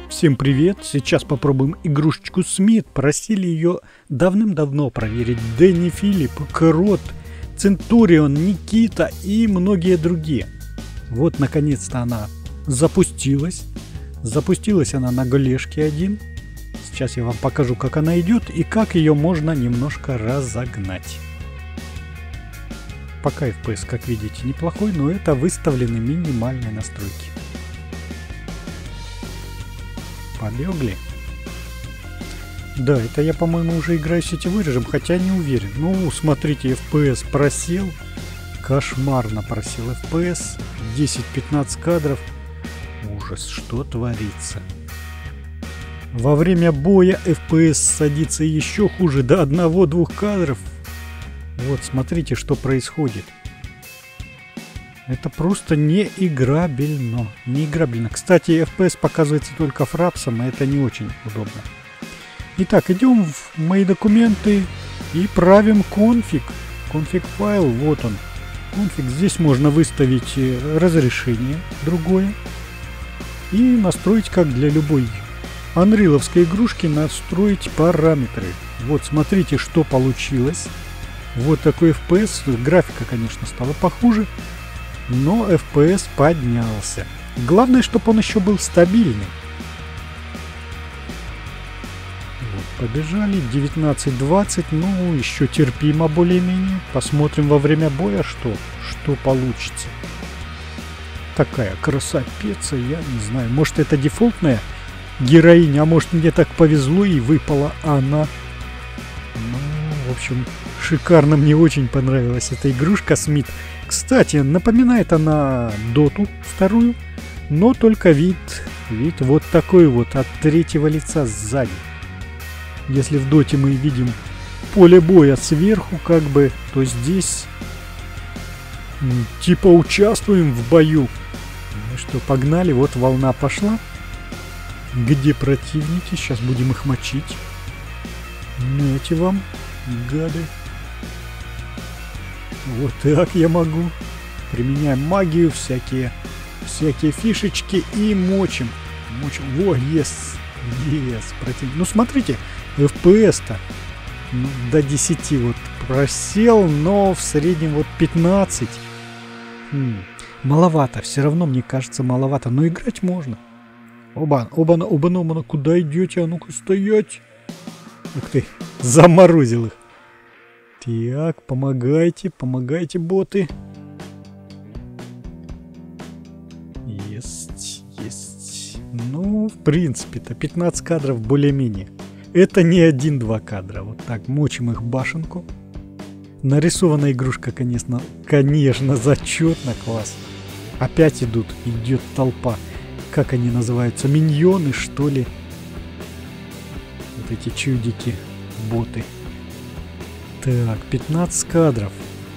Всем привет! Сейчас попробуем игрушечку Смит. Просили ее давным-давно проверить Дэнни, Филипп, Крот, Центурион, Никита и многие другие. Вот наконец-то она запустилась. Запустилась она на Голешке 1. Сейчас я вам покажу, как она идет и как ее можно немножко разогнать. Пока FPS, как видите, неплохой, но это выставлены минимальные настройки. Побегли. Да, это я, по-моему, уже играю сетевой режим, хотя не уверен. Ну, смотрите, FPS просел. Кошмарно просел FPS. 10-15 кадров. Ужас, что творится. Во время боя FPS садится еще хуже, до 1-2 кадров. Вот, смотрите, что происходит. Это просто неиграбельно. Неиграбельно. Кстати, FPS показывается только фрапсом, и это не очень удобно. Итак, идем в мои документы и правим конфиг. Конфиг файл, вот он. Конфиг. Здесь можно выставить разрешение другое. И настроить, как для любой анриловской игрушки, настроить параметры. Вот, смотрите, что получилось. Вот такой FPS. Графика, конечно, стала похуже. Но FPS поднялся. Главное, чтобы он еще был стабильный. Вот, побежали. 19-20. Ну, еще терпимо более-менее. Посмотрим во время боя, что получится. Такая красавица, я не знаю. Может, это дефолтная героиня, а может, мне так повезло и выпала она. Ну, в общем, шикарно. Мне очень понравилась эта игрушка Смит. Кстати, напоминает она Доту вторую, но только вид вот такой вот, от третьего лица сзади. Если в Доте мы видим поле боя сверху, как бы, то здесь типа участвуем в бою. Ну что, погнали, вот волна пошла. Где противники? Сейчас будем их мочить. Нате вам, гады. Вот так я могу. Применяем магию, всякие фишечки и мочим. Во, yes. Противник. Ну, смотрите, FPS-то до 10 вот просел, но в среднем вот 15. Маловато, все равно, мне кажется, маловато. Но играть можно. Оба, куда идете? А ну-ка, стоять. Ух ты, заморозил их. Так, помогайте, боты. Есть. Ну, в принципе-то 15 кадров более-менее. Это не 1-2 кадра. Вот так, мочим их башенку. Нарисована игрушка, конечно, зачетно, класс. Опять идет толпа. Как они называются? Миньоны, что ли? Вот эти чудики, боты. Так, 15 кадров.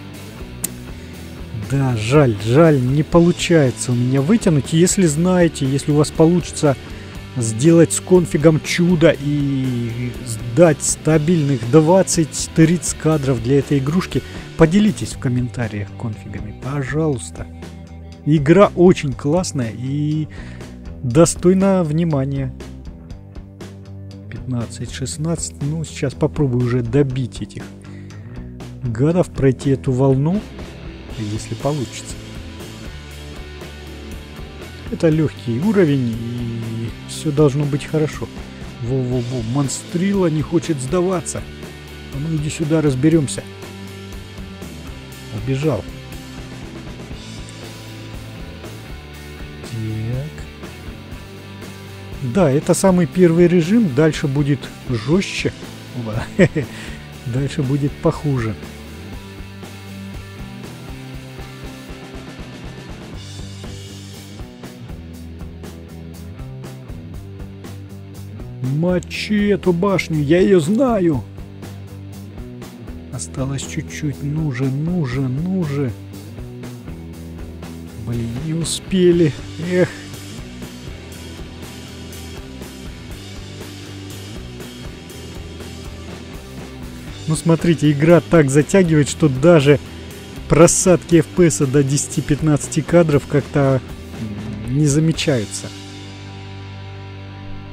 Да, жаль, не получается у меня вытянуть. Если знаете, если у вас получится сделать с конфигом чудо и сдать стабильных 20-30 кадров для этой игрушки, поделитесь в комментариях конфигами, пожалуйста. Игра очень классная и достойна внимания. 15-16. Ну, сейчас попробую уже добить этих гадов, пройти эту волну, если получится. Это легкий уровень, и все должно быть хорошо. Во-во-во, монстрила не хочет сдаваться. А ну иди сюда, разберемся. Убежал. Так. Да, это самый первый режим, дальше будет жестче. Дальше будет похуже. Мочи эту башню, я ее знаю. Осталось чуть-чуть, ну же. Блин, не успели, эх. Ну, смотрите, игра так затягивает, что даже просадки FPS до 10-15 кадров как-то не замечаются.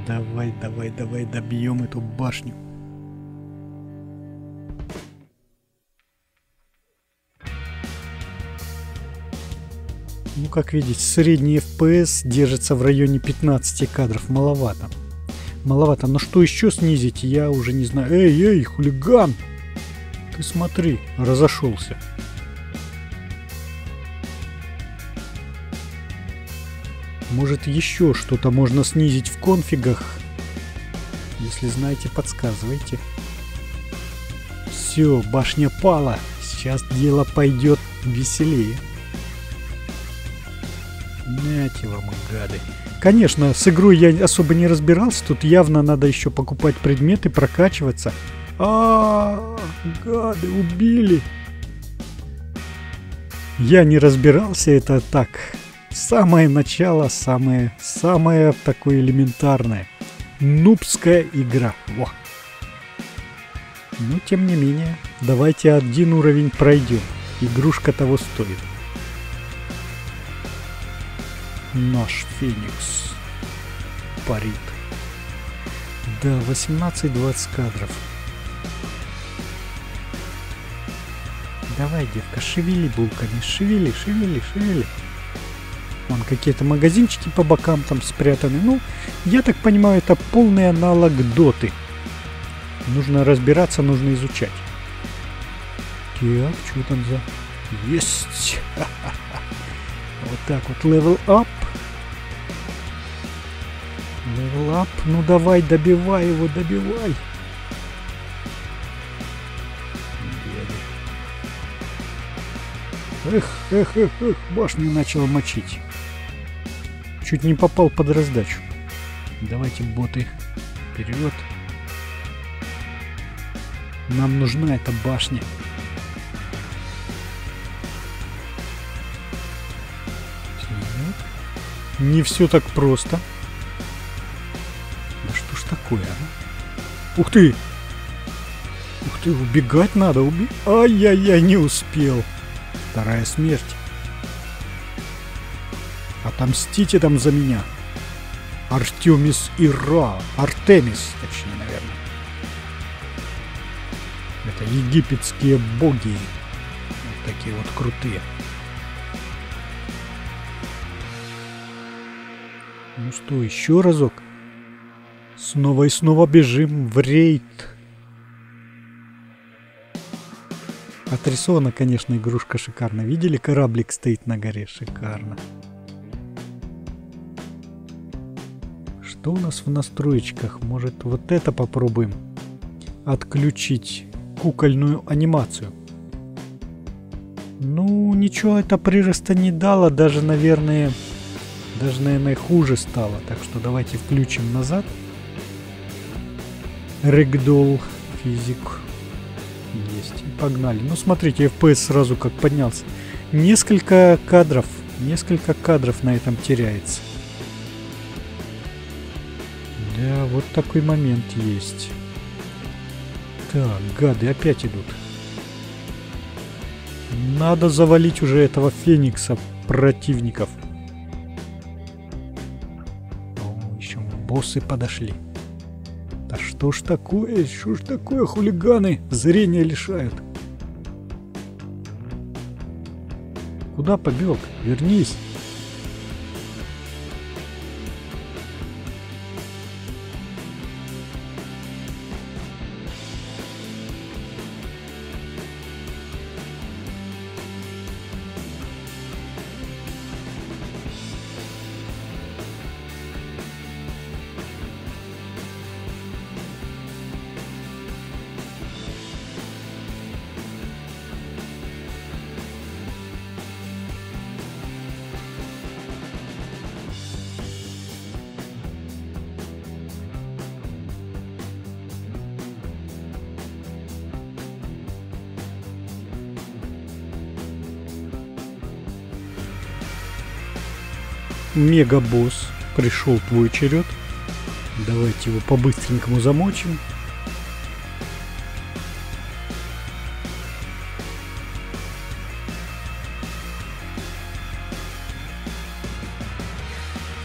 Давай, давай, давай, добьем эту башню. Ну, как видите, средний FPS держится в районе 15 кадров. Маловато. Маловато. Но что еще снизить, я уже не знаю. Эй, эй, хулиган! Ты смотри, разошелся. Может, еще что-то можно снизить в конфигах? Если знаете, подсказывайте. Все, башня пала. Сейчас дело пойдет веселее. Нате вам, гады. Конечно, с игрой я особо не разбирался. Тут явно надо еще покупать предметы, прокачиваться. Гады, убили. Я не разбирался, это так. Самое начало, самое такое элементарное. Нубская игра. Во. Но тем не менее, давайте один уровень пройдем. Игрушка того стоит. Наш Феникс парит. Да, 18-20 кадров. Давай, девка, шевели булками. Шевели, шевели, шевели. Вон какие-то магазинчики по бокам там спрятаны. Ну, я так понимаю, это полный аналог доты. Нужно разбираться, нужно изучать. Так, что там за... Есть! Вот так вот, level up. Level up. Ну давай, добивай его, добивай. Эх, эх, эх, эх, башню начал мочить. Чуть не попал под раздачу. Давайте, боты, вперед. Нам нужна эта башня. Не все так просто. Да что ж такое, а? Ух ты! Ух ты, убегать надо, Ай-яй-яй, не успел. Вторая смерть. Отомстите там за меня. Артемис и Ра. Артемис, точнее, наверное. Это египетские боги. Вот такие вот крутые. Ну что, еще разок. Снова и снова бежим в рейд. Отрисована, конечно, игрушка шикарно. Видели, кораблик стоит на горе? Шикарно. Что у нас в настроечках? Может, вот это попробуем отключить кукольную анимацию? Ну, ничего это прироста не дало. Даже, наверное, хуже стало. Так что давайте включим назад. Рэгдолл физик. Есть. И погнали. Ну, смотрите, FPS сразу как поднялся. Несколько кадров на этом теряется. Да, вот такой момент есть. Так, гады опять идут. Надо завалить уже этого Феникса противников. О, еще боссы подошли. Да что ж такое? Что ж такое, хулиганы? Зрения лишают. Куда побег? Вернись. Мегабосс, пришел твой черед. Давайте его по-быстренькому замочим.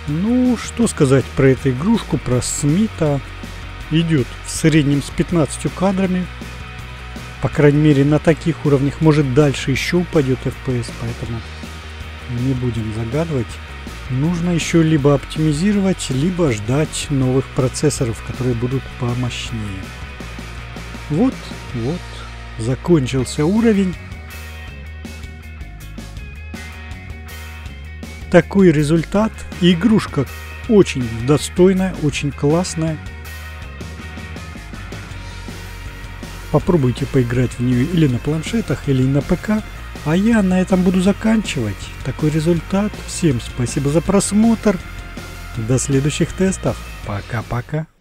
Ну, что сказать про эту игрушку, про Смита. Идет в среднем с 15 кадрами. По крайней мере, на таких уровнях. Может, дальше еще упадет FPS, поэтому не будем загадывать. Нужно еще либо оптимизировать, либо ждать новых процессоров, которые будут помощнее. Вот, закончился уровень. Такой результат. Игрушка очень достойная, очень классная. Попробуйте поиграть в нее или на планшетах, или на ПК. А я на этом буду заканчивать. Такой результат. Всем спасибо за просмотр. До следующих тестов. Пока-пока.